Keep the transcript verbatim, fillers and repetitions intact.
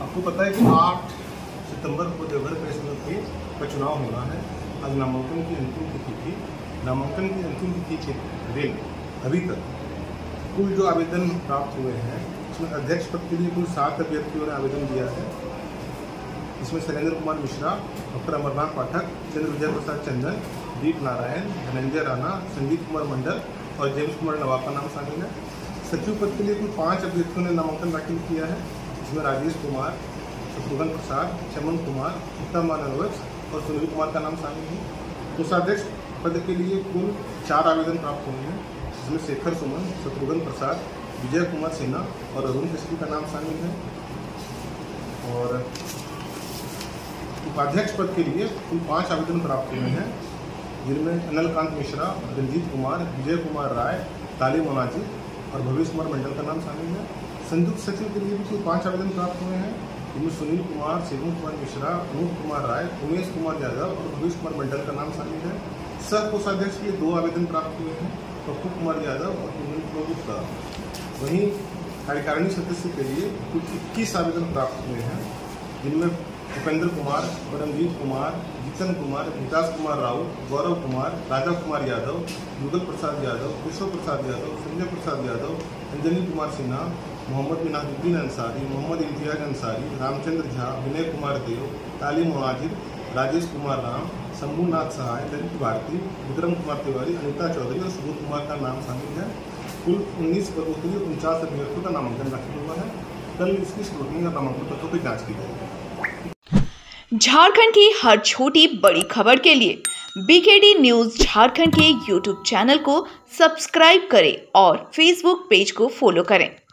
आपको पता है कि आठ सितंबर को देवघर प्रेस क्लब का चुनाव होना है। आज नामांकन की अंतिम तिथि थी। नामांकन की अंतिम तिथि के दिन अभी तक कुल जो आवेदन प्राप्त हुए हैं उसमें अध्यक्ष पद के लिए कुल सात अभ्यर्थियों ने आवेदन दिया है। इसमें शैलेंद्र कुमार मिश्रा, डॉक्टर अमरनाथ पाठक, चंद्र विजय प्रसाद चंदन, दीप नारायण, धनंजय राणा, संजीत कुमार मंडल और जेम्स कुमार नवाब का नाम शामिल है। सचिव पद के लिए कुल पाँच अभ्यर्थियों ने नामांकन दाखिल किया है। इसमें राजेश कुमार, शत्रुघ्न प्रसाद, चमन कुमार, उत्तम मानवक्ष और सुनील कुमार का नाम शामिल है। कोषाध्यक्ष पद के लिए कुल चार आवेदन प्राप्त हुए हैं। इसमें शेखर सुमन, शत्रुघ्न प्रसाद, विजय कुमार सिन्हा और अरुण केसरी का नाम शामिल है। और उपाध्यक्ष पद के लिए कुल पाँच आवेदन प्राप्त हुए हैं, जिनमें अनिलकांत मिश्रा, रंजीत कुमार, विजय कुमार राय, ताली मोनाजी और भवेश कुमार मंडल का नाम शामिल है। संयुक्त सचिव के लिए भी कुल पाँच आवेदन प्राप्त हुए हैं, जिनमें सुनील कुमार, शिवम कुमार मिश्रा, अनूप कुमार राय, उमेश कुमार यादव और भवेश कुमार मंडल का नाम शामिल है। सह कोषाध्यक्ष के लिए दो आवेदन प्राप्त हुए हैं, पप्पू कुमार यादव और कुमार गुप्ता। वहीं कार्यकारिणी सदस्य के लिए कुल इक्कीस आवेदन प्राप्त हुए हैं, जिनमें उपेंद्र कुमार, परमजीत कुमार, जीतन कुमार, विकास कुमार राउत, गौरव कुमार, राजा कुमार यादव, युगल प्रसाद यादव, केशव प्रसाद यादव, संजय प्रसाद यादव, अंजनी कुमार सिन्हा, मोहम्मद मिनाजुद्दीन अंसारी, मोहम्मद इम्तियाज अंसारी, रामचंद्र झा, विनय कुमार देव, तालीम मुआजिर, राजेश कुमार राम, शंभुनाथ सहाय, ललित भारती, विक्रम कुमार तिवारी, अनिता चौधरी और सुबोध कुमार का नाम शामिल है। कुल उन्नीस पदों के लिए उनचास अभ्यर्थियों का नामांकन दाखिल हुआ है। कल इसकी स्क्रूटनी और नामांकन पत्रों की जाँच की जाएगी। झारखंड की हर छोटी बड़ी खबर के लिए बीकेडी न्यूज झारखंड के यूट्यूब चैनल को सब्सक्राइब करें और फेसबुक पेज को फॉलो करें।